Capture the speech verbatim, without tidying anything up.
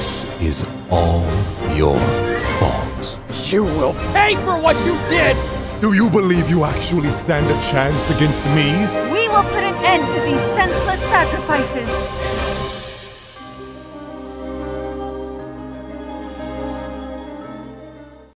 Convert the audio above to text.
This is all your fault. You will pay for what you did! Do you believe you actually stand a chance against me? We will put an end to these senseless sacrifices.